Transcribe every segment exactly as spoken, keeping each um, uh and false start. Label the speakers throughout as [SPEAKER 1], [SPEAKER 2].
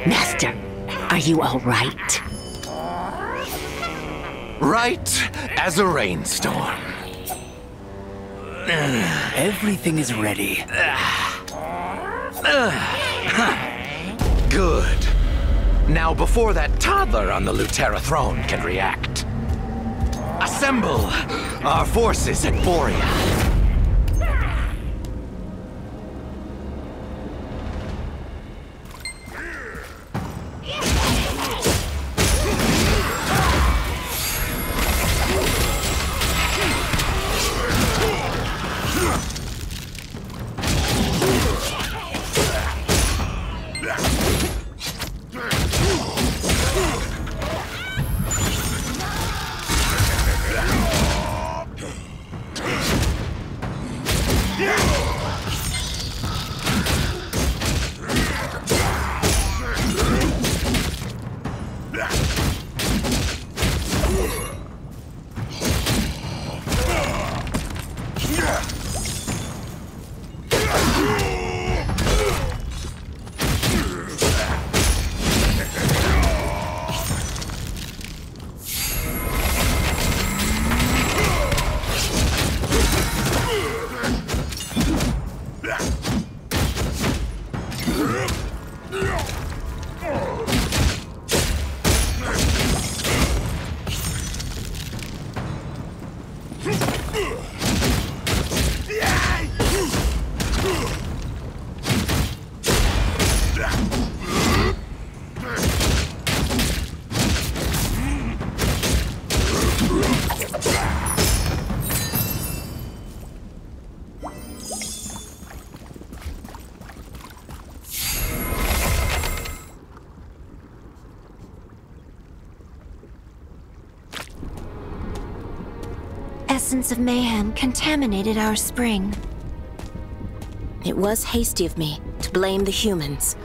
[SPEAKER 1] Master, are you all right?
[SPEAKER 2] Right as a rainstorm.
[SPEAKER 3] Everything is ready.
[SPEAKER 2] Good. Now, before that toddler on the Lutera throne can react, assemble our forces at Borea.
[SPEAKER 4] Essence of mayhem contaminated our spring.
[SPEAKER 5] It was hasty of me to blame the humans.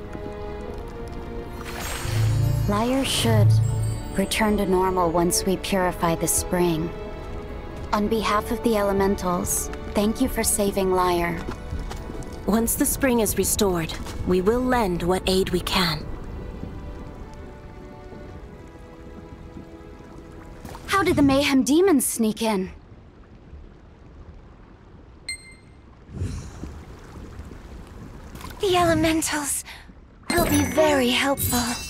[SPEAKER 6] Lyre should return to normal once we purify the spring. On behalf of the elementals, thank you for saving Lyre.
[SPEAKER 5] Once the spring is restored, we will lend what aid we can.
[SPEAKER 6] How did the mayhem demons sneak in?
[SPEAKER 4] The elementals will be very helpful.